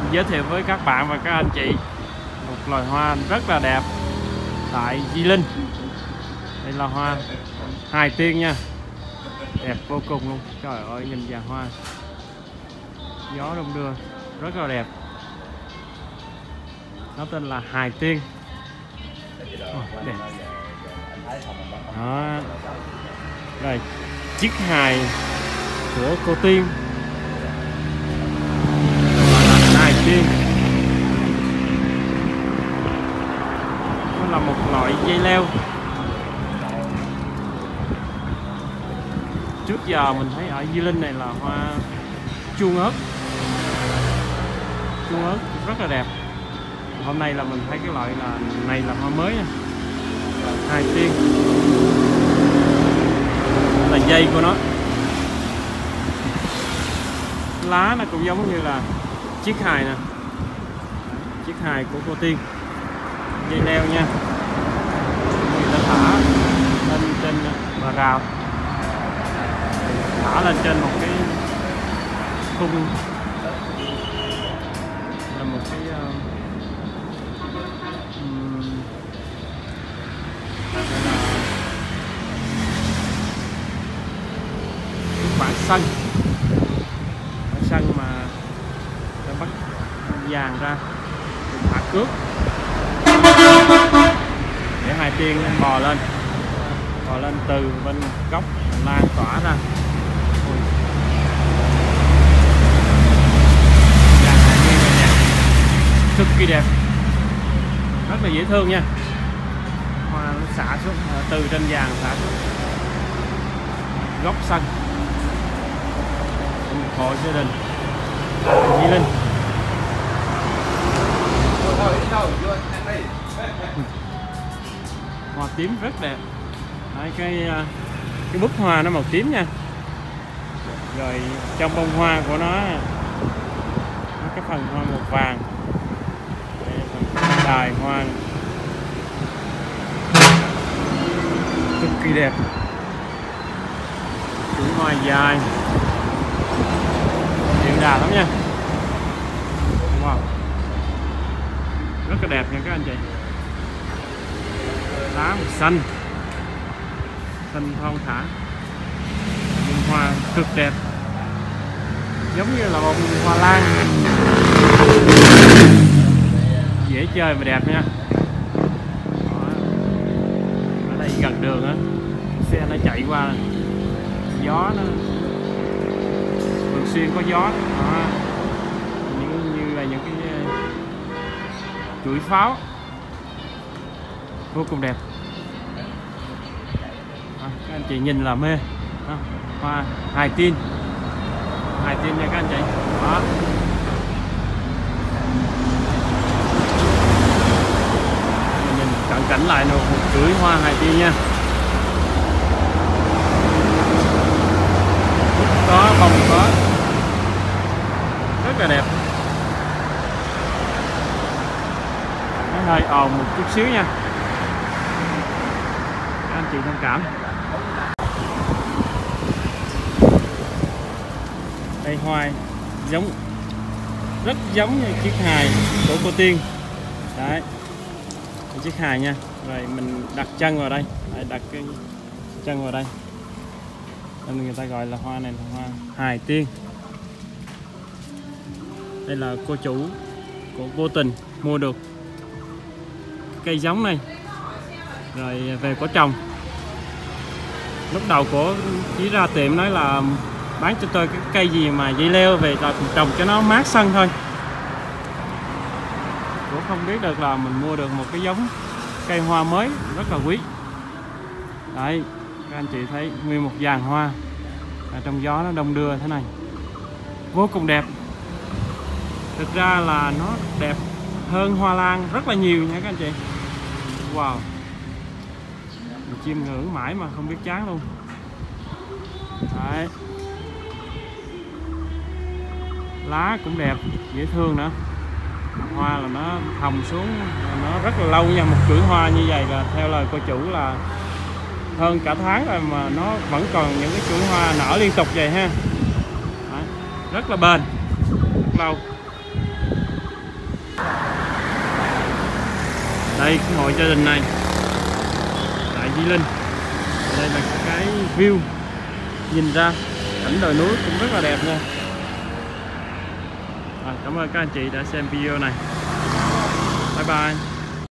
giới thiệu với các bạn và các anh chị một loài hoa rất là đẹp tại Di Linh. Đây là hoa hài tiên nha, đẹp vô cùng luôn. Trời ơi, nhìn dàn hoa, gió đông đưa rất là đẹp. Nó tên là hài tiên. Đẹp. Đó. Đây, chiếc hài của cô Tiên, hài tiên. Nó là một loại dây leo. Trước giờ mình thấy ở Di Linh này là hoa chuông ớt. Chuông ớt rất là đẹp. Hôm nay là mình thấy cái loại này là hoa mới nha, hài tiên. Là dây của nó, lá nó cũng giống như là chiếc hài nè, chiếc hài của cô Tiên, dây leo nha. Người ta thả lên trên bờ rào, thả lên trên một cái khung, là một cái khoảng sân mà ta bắt dàn ra thả cước để hài tiên bò lên từ bên gốc lan tỏa ra. Dàn hài tiên này nè, cực kỳ đẹp, rất là dễ thương nha. Hoa nó xả xuống từ trên dàn, xả xuống góc sân. Hộ gia đình Di Linh. Hoa tím rất đẹp. Đấy, cái búp hoa nó màu tím nha. Rồi trong bông hoa của nó cái phần hoa màu vàng. Phần đài hoa cực kỳ đẹp. Chuỗi hoa dài, đà lắm nha. Wow, rất là đẹp nha các anh chị. Lá xanh thon thả, bông hoa cực đẹp, giống như là bông hoa lan, dễ chơi và đẹp nha. Đó. Ở đây gần đường á, xe nó chạy qua, gió nó xuyên có gió đó. Như là những cái chuỗi pháo vô cùng đẹp. Các anh chị nhìn là mê. Hoa hài tiên nha các anh chị. Đó. Nhìn cận cảnh lại một chuỗi hoa hài tiên nha. Có bông có, rất là đẹp. Nó hơi ồn một chút xíu nha, các anh chị thông cảm. Đây hoa giống, rất giống như chiếc hài của cô Tiên. Đấy, chiếc hài nha. Rồi mình đặt chân vào đây. Đấy, đặt cái chân vào đây nên người ta gọi là hoa này là hoa hài tiên. Đây là cô chủ của vô tình mua được cây giống này rồi về có trồng. Lúc đầu cổ chỉ ra tiệm nói là bán cho tôi cái cây gì mà dây leo về là trồng cho nó mát sân thôi. Cổ không biết được là mình mua được một cái giống cây hoa mới rất là quý. Đấy, các anh chị thấy nguyên một dàn hoa trong gió nó đông đưa thế này, vô cùng đẹp. Thực ra là nó đẹp hơn hoa lan rất là nhiều nha các anh chị. Wow, mình chiêm ngưỡng mãi mà không biết chán luôn. Đấy, lá cũng đẹp, dễ thương nữa. Hoa là nó thòng xuống, nó rất là lâu nha. Một chuỗi hoa như vậy là theo lời cô chủ là hơn cả tháng rồi mà nó vẫn còn những cái chuỗi hoa nở liên tục vậy ha. Đấy, rất là bền, rất lâu. Đây cái hộ gia đình này tại Di Linh. Đây là cái view nhìn ra cảnh đồi núi cũng rất là đẹp nha. Cảm ơn các anh chị đã xem video này. Bye bye.